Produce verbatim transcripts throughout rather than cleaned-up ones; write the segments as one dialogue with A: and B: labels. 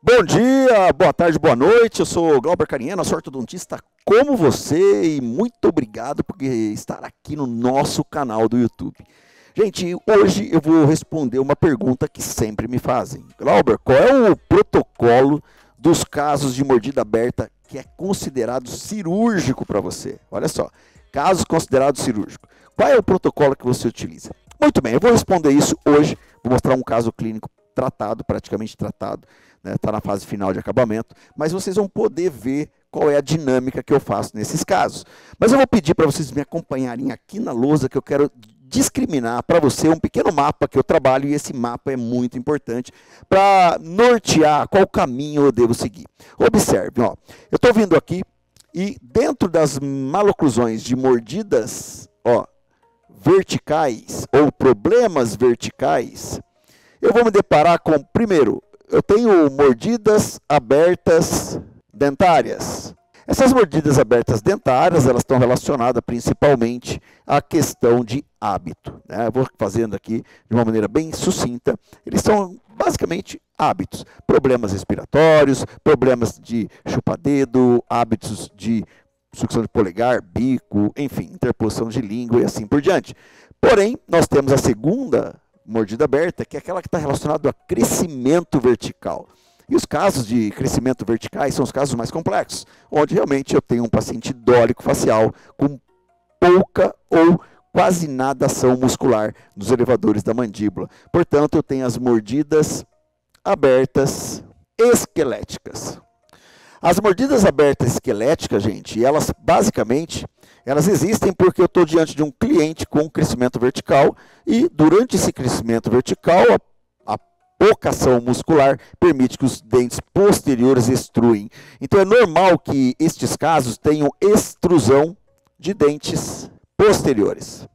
A: Bom dia, boa tarde, boa noite. Eu sou Glauber Cariano, sou ortodontista como você e muito obrigado por estar aqui no nosso canal do YouTube. Gente, hoje eu vou responder uma pergunta que sempre me fazem. Glauber, qual é o protocolo dos casos de mordida aberta que é considerado cirúrgico para você? Olha só, casos considerados cirúrgicos. Qual é o protocolo que você utiliza? Muito bem, eu vou responder isso hoje. Vou mostrar um caso clínico tratado, praticamente tratado. Está na fase final de acabamento, mas vocês vão poder ver qual é a dinâmica que eu faço nesses casos. Mas eu vou pedir para vocês me acompanharem aqui na lousa, que eu quero discriminar para você um pequeno mapa que eu trabalho, e esse mapa é muito importante para nortear qual caminho eu devo seguir. Observe, ó, eu estou vindo aqui e dentro das maloclusões de mordidas ó, verticais ou problemas verticais, eu vou me deparar com, primeiro, eu tenho mordidas abertas dentárias. Essas mordidas abertas dentárias, elas estão relacionadas principalmente à questão de hábito, né? Eu vou fazendo aqui de uma maneira bem sucinta. Eles são basicamente hábitos, problemas respiratórios, problemas de chupa-dedo, hábitos de sucção de polegar, bico, enfim, interposição de língua e assim por diante. Porém, nós temos a segunda mordida aberta, que é aquela que está relacionada a crescimento vertical. E os casos de crescimento verticais são os casos mais complexos, onde realmente eu tenho um paciente dólico facial com pouca ou quase nada ação muscular nos elevadores da mandíbula. Portanto, eu tenho as mordidas abertas esqueléticas. As mordidas abertas esqueléticas, gente, elas basicamente, elas existem porque eu estou diante de um cliente com crescimento vertical e durante esse crescimento vertical, a, a pouca ação muscular permite que os dentes posteriores extruem. Então é normal que estes casos tenham extrusão de dentes posteriores.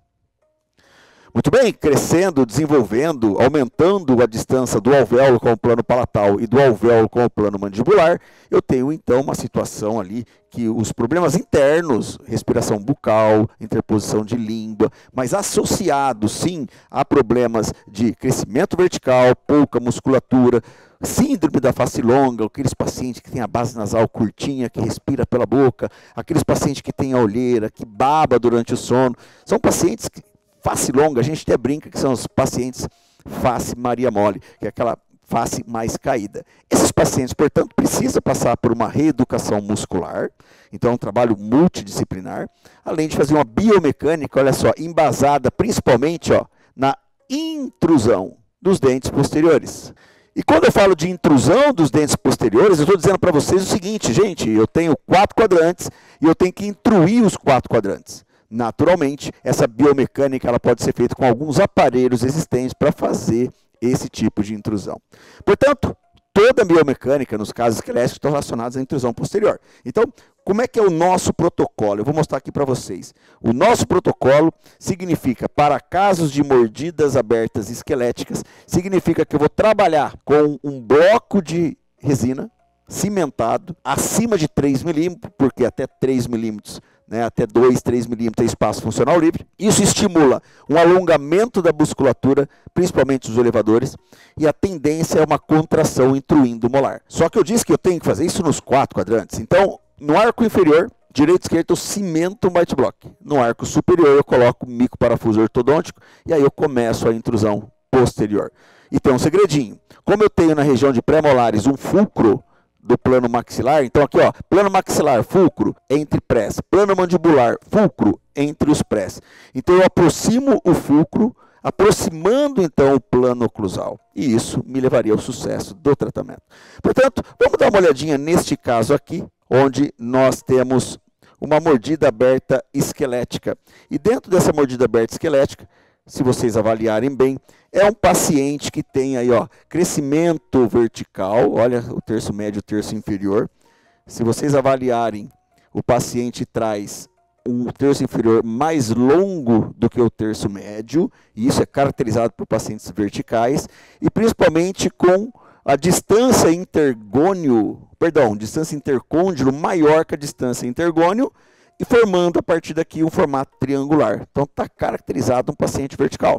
A: Muito bem, crescendo, desenvolvendo, aumentando a distância do alvéolo com o plano palatal e do alvéolo com o plano mandibular, eu tenho então uma situação ali que os problemas internos, respiração bucal, interposição de língua, mas associados sim a problemas de crescimento vertical, pouca musculatura, síndrome da face longa, aqueles pacientes que têm a base nasal curtinha, que respira pela boca, aqueles pacientes que têm a olheira, que baba durante o sono, são pacientes que face longa, a gente até brinca que são os pacientes face Maria Mole, que é aquela face mais caída. Esses pacientes, portanto, precisam passar por uma reeducação muscular, então é um trabalho multidisciplinar, além de fazer uma biomecânica, olha só, embasada principalmente ó, na intrusão dos dentes posteriores. E quando eu falo de intrusão dos dentes posteriores, eu estou dizendo para vocês o seguinte, gente, eu tenho quatro quadrantes e eu tenho que intruir os quatro quadrantes. Naturalmente, essa biomecânica ela pode ser feita com alguns aparelhos existentes para fazer esse tipo de intrusão. Portanto, toda a biomecânica, nos casos esqueléticos, estão relacionados à intrusão posterior. Então, como é que é o nosso protocolo? Eu vou mostrar aqui para vocês. O nosso protocolo significa, para casos de mordidas abertas esqueléticas, significa que eu vou trabalhar com um bloco de resina cimentado acima de três milímetros, porque até três milímetros, né, até dois, três milímetros é espaço funcional livre. Isso estimula um alongamento da musculatura, principalmente dos elevadores, e a tendência é uma contração intruindo o molar. Só que eu disse que eu tenho que fazer isso nos quatro quadrantes. Então, no arco inferior, direito e esquerdo, eu cimento um bite block. No arco superior, eu coloco o mico parafuso ortodôntico, e aí eu começo a intrusão posterior. E tem um segredinho. Como eu tenho na região de pré-molares um fulcro do plano maxilar, então aqui ó, plano maxilar, fulcro, entre prés, plano mandibular, fulcro, entre os prés. Então eu aproximo o fulcro, aproximando então o plano oclusal, e isso me levaria ao sucesso do tratamento. Portanto, vamos dar uma olhadinha neste caso aqui, onde nós temos uma mordida aberta esquelética. E dentro dessa mordida aberta esquelética, se vocês avaliarem bem, é um paciente que tem aí, ó, crescimento vertical, olha o terço médio e o terço inferior. Se vocês avaliarem, o paciente traz um terço inferior mais longo do que o terço médio, e isso é caracterizado por pacientes verticais, e principalmente com a distância intergônio, perdão, distância intercôndilo maior que a distância intergônio, e formando a partir daqui um formato triangular. Então está caracterizado um paciente vertical.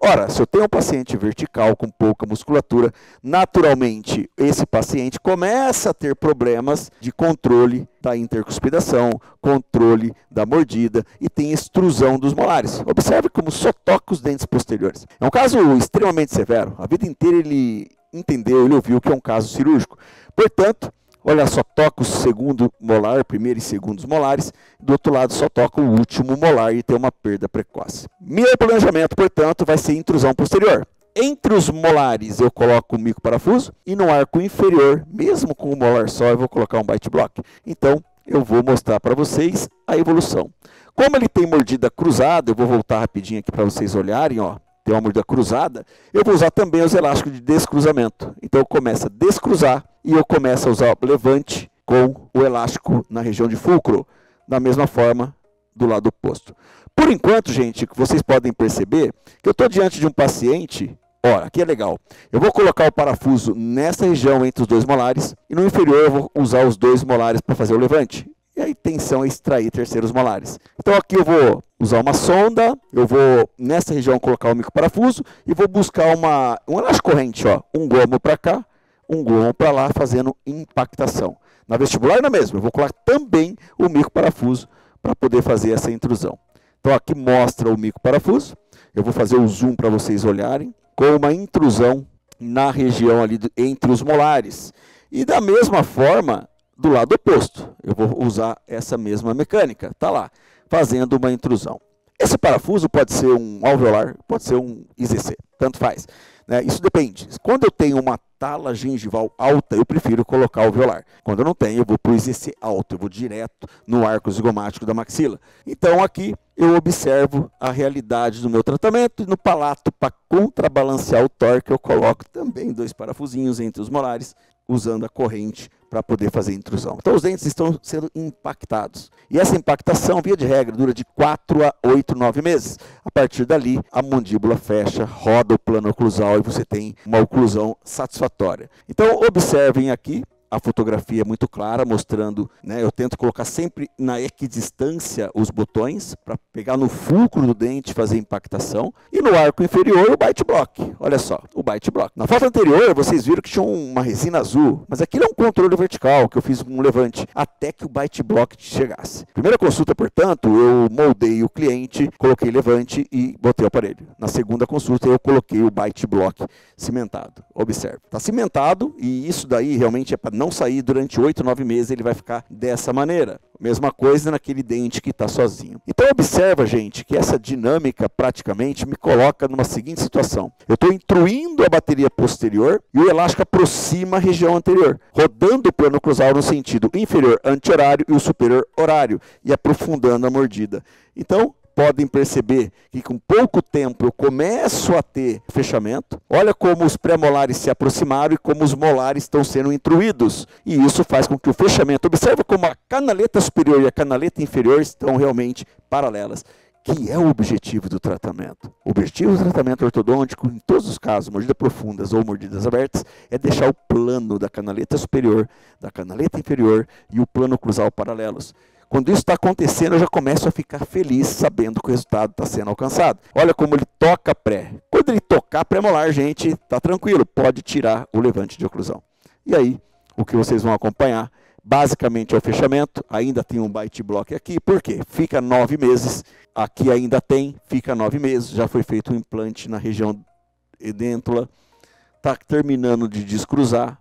A: Ora, se eu tenho um paciente vertical com pouca musculatura, naturalmente esse paciente começa a ter problemas de controle da intercuspidação, controle da mordida e tem extrusão dos molares. Observe como só toca os dentes posteriores. É um caso extremamente severo. A vida inteira ele entendeu, ele ouviu que é um caso cirúrgico. Portanto, olha só, toca o segundo molar, primeiro e segundos molares, do outro lado só toca o último molar e tem uma perda precoce. Meu planejamento, portanto, vai ser intrusão posterior. Entre os molares eu coloco o microparafuso e no arco inferior, mesmo com o molar só, eu vou colocar um bite block. Então, eu vou mostrar para vocês a evolução. Como ele tem mordida cruzada, eu vou voltar rapidinho aqui para vocês olharem, ó. Tem uma mordida cruzada, eu vou usar também os elásticos de descruzamento. Então eu começo a descruzar e eu começo a usar o levante com o elástico na região de fulcro, da mesma forma do lado oposto. Por enquanto, gente, vocês podem perceber que eu estou diante de um paciente, olha, aqui é legal, eu vou colocar o parafuso nessa região entre os dois molares e no inferior eu vou usar os dois molares para fazer o levante. E a intenção é extrair terceiros molares. Então aqui eu vou usar uma sonda, eu vou nessa região colocar o microparafuso e vou buscar uma, um elástico corrente, ó, um gomo para cá, um gomo para lá, fazendo impactação. Na vestibular não é mesmo, eu vou colocar também o microparafuso para poder fazer essa intrusão. Então aqui mostra o microparafuso, eu vou fazer o zoom para vocês olharem, com uma intrusão na região ali do, entre os molares. E da mesma forma, do lado oposto, eu vou usar essa mesma mecânica, tá lá, fazendo uma intrusão. Esse parafuso pode ser um alveolar, pode ser um I Z C, tanto faz, né? Isso depende. Quando eu tenho uma tala gengival alta, eu prefiro colocar alveolar. Quando eu não tenho, eu vou para o I Z C alto, eu vou direto no arco zigomático da maxila. Então aqui eu observo a realidade do meu tratamento e no palato, para contrabalancear o torque, eu coloco também dois parafusinhos entre os molares, usando a corrente para poder fazer a intrusão. Então os dentes estão sendo impactados. E essa impactação, via de regra, dura de quatro a oito, nove meses. A partir dali, a mandíbula fecha, roda o plano oclusal e você tem uma oclusão satisfatória. Então observem aqui, a fotografia é muito clara, mostrando, né, eu tento colocar sempre na equidistância os botões, para pegar no fulcro do dente e fazer impactação. E no arco inferior, o bite block. Olha só, o bite block. Na foto anterior, vocês viram que tinha uma resina azul, mas aquilo é um controle vertical, que eu fiz um levante, até que o bite block chegasse. Primeira consulta, portanto, eu moldei o cliente, coloquei levante e botei o aparelho. Na segunda consulta, eu coloquei o bite block cimentado. Observe, está cimentado e isso daí realmente é para não sair durante oito, nove meses, ele vai ficar dessa maneira. Mesma coisa naquele dente que está sozinho. Então observa, gente, que essa dinâmica praticamente me coloca numa seguinte situação. Eu estou intruindo a bateria posterior e o elástico aproxima a região anterior, rodando o plano oclusal no sentido inferior anti-horário e o superior horário, e aprofundando a mordida. Então, podem perceber que com pouco tempo eu começo a ter fechamento. Olha como os pré-molares se aproximaram e como os molares estão sendo intruídos. E isso faz com que o fechamento... Observa como a canaleta superior e a canaleta inferior estão realmente paralelas, que é o objetivo do tratamento. O objetivo do tratamento ortodôntico, em todos os casos, mordidas profundas ou mordidas abertas, é deixar o plano da canaleta superior, da canaleta inferior e o plano oclusal paralelos. Quando isso está acontecendo, eu já começo a ficar feliz sabendo que o resultado está sendo alcançado. Olha como ele toca pré. Quando ele tocar pré-molar, gente, está tranquilo, pode tirar o levante de oclusão. E aí, o que vocês vão acompanhar, basicamente é o fechamento. Ainda tem um bite block aqui, por quê? Fica nove meses, aqui ainda tem, fica nove meses. Já foi feito um implante na região edêntula, está terminando de descruzar.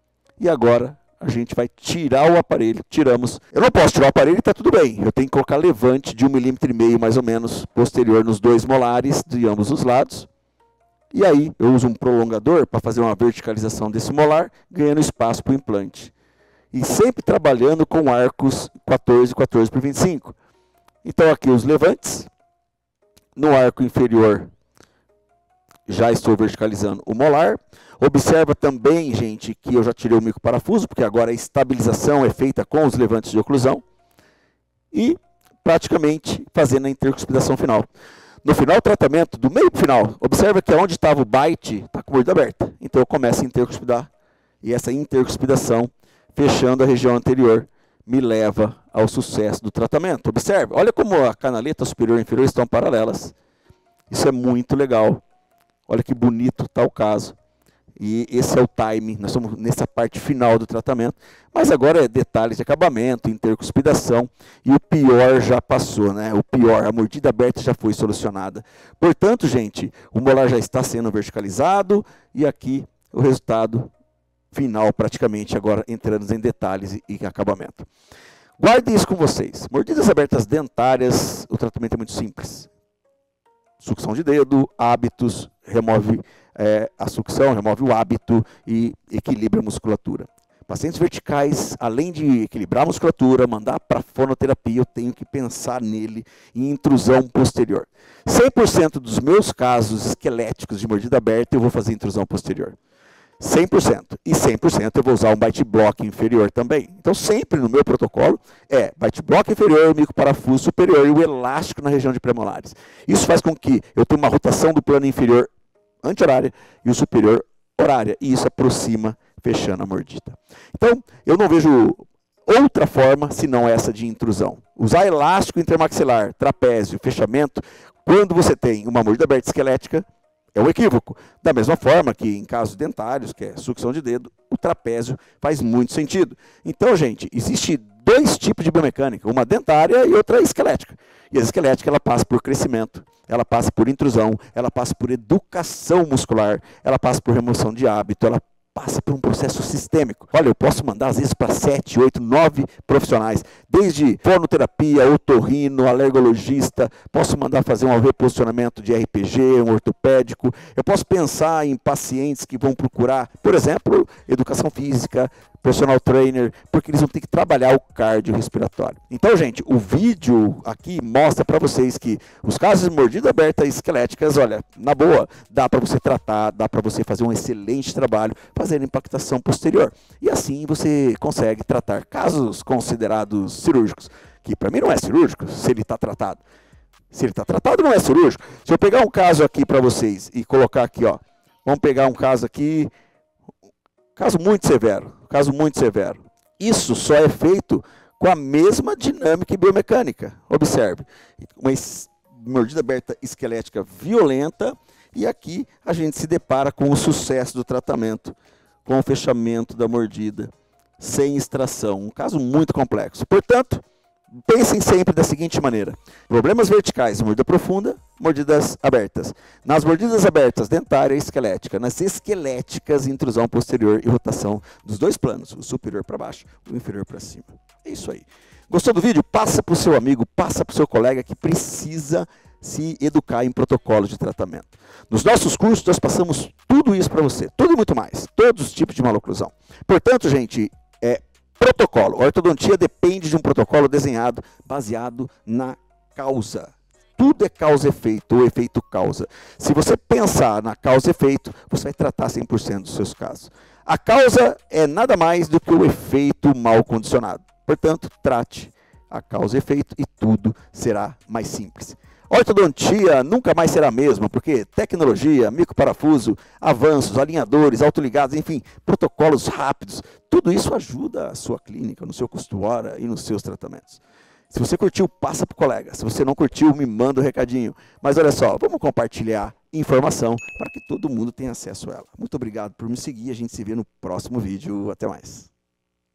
A: E agora a gente vai tirar o aparelho, tiramos. Eu não posso tirar o aparelho e está tudo bem. Eu tenho que colocar levante de um milímetro e meio, mais ou menos, posterior nos dois molares de ambos os lados. E aí eu uso um prolongador para fazer uma verticalização desse molar, ganhando espaço para o implante. E sempre trabalhando com arcos quatorze, quatorze por vinte e cinco. Então aqui os levantes. No arco inferior já estou verticalizando o molar. Observa também, gente, que eu já tirei o microparafuso, porque agora a estabilização é feita com os levantes de oclusão. E praticamente fazendo a intercuspidação final. No final do tratamento, do meio para o final, observa que onde estava o bite, está com a mordida aberta. Então eu começo a intercuspidar. E essa intercuspidação, fechando a região anterior, me leva ao sucesso do tratamento. Observe, olha como a canaleta superior e inferior estão paralelas. Isso é muito legal. Olha que bonito está o caso. E esse é o time, nós estamos nessa parte final do tratamento, mas agora é detalhes de acabamento, intercuspidação, e o pior já passou, né? O pior, a mordida aberta já foi solucionada. Portanto, gente, o molar já está sendo verticalizado, e aqui o resultado final, praticamente, agora entrando em detalhes e, e acabamento. Guardem isso com vocês. Mordidas abertas dentárias, o tratamento é muito simples. Sucção de dedo, hábitos, remove é, a sucção, remove o hábito e equilibra a musculatura. Pacientes verticais, além de equilibrar a musculatura, mandar para fonoterapia, eu tenho que pensar nele em intrusão posterior. cem por cento dos meus casos esqueléticos de mordida aberta, eu vou fazer intrusão posterior. cem por cento. E cem por cento eu vou usar um bite block inferior também. Então, sempre no meu protocolo é bite block inferior, microparafuso superior e o elástico na região de premolares. Isso faz com que eu tenha uma rotação do plano inferior anti-horária e o superior horária. E isso aproxima, fechando a mordida. Então, eu não vejo outra forma senão essa de intrusão. Usar elástico intermaxilar, trapézio, fechamento, quando você tem uma mordida aberta esquelética, é um equívoco. Da mesma forma que em casos dentários, que é sucção de dedo, o trapézio faz muito sentido. Então, gente, existe dois tipos de biomecânica, uma dentária e outra esquelética. E a esquelética, ela passa por crescimento, ela passa por intrusão, ela passa por educação muscular, ela passa por remoção de hábito, ela passa por um processo sistêmico. Olha, eu posso mandar às vezes para sete, oito, nove profissionais, desde fonoterapia, otorrino, alergologista, posso mandar fazer um reposicionamento de R P G, um ortopédico, eu posso pensar em pacientes que vão procurar, por exemplo, educação física, personal trainer, porque eles vão ter que trabalhar o cardiorrespiratório. Então, gente, o vídeo aqui mostra para vocês que os casos de mordida aberta esqueléticas, olha, na boa, dá para você tratar, dá para você fazer um excelente trabalho, fazendo impactação posterior. E assim você consegue tratar casos considerados cirúrgicos, que para mim não é cirúrgico, se ele está tratado. Se ele está tratado, não é cirúrgico. Se eu pegar um caso aqui para vocês e colocar aqui, ó, vamos pegar um caso aqui, caso muito severo, caso muito severo. Isso só é feito com a mesma dinâmica biomecânica. Observe, uma mordida aberta esquelética violenta, e aqui a gente se depara com o sucesso do tratamento, com o fechamento da mordida, sem extração. Um caso muito complexo. Portanto, pensem sempre da seguinte maneira: problemas verticais, mordida profunda, mordidas abertas. Nas mordidas abertas, dentária e esquelética. Nas esqueléticas, intrusão posterior e rotação dos dois planos, o superior para baixo, o inferior para cima. É isso aí. Gostou do vídeo? Passa para o seu amigo, passa para o seu colega que precisa se educar em protocolos de tratamento. Nos nossos cursos, nós passamos tudo isso para você, tudo e muito mais, todos os tipos de maloclusão. Portanto, gente, é protocolo. A ortodontia depende de um protocolo desenhado baseado na causa. Tudo é causa-efeito, ou efeito-causa. Se você pensar na causa-efeito, você vai tratar cem por cento dos seus casos. A causa é nada mais do que o efeito mal condicionado. Portanto, trate a causa-efeito e tudo será mais simples. A ortodontia nunca mais será a mesma, porque tecnologia, microparafuso, avanços, alinhadores, autoligados, enfim, protocolos rápidos, tudo isso ajuda a sua clínica, no seu custo-hora e nos seus tratamentos. Se você curtiu, passa para o colega. Se você não curtiu, me manda um recadinho. Mas olha só, vamos compartilhar informação para que todo mundo tenha acesso a ela. Muito obrigado por me seguir, a gente se vê no próximo vídeo. Até mais.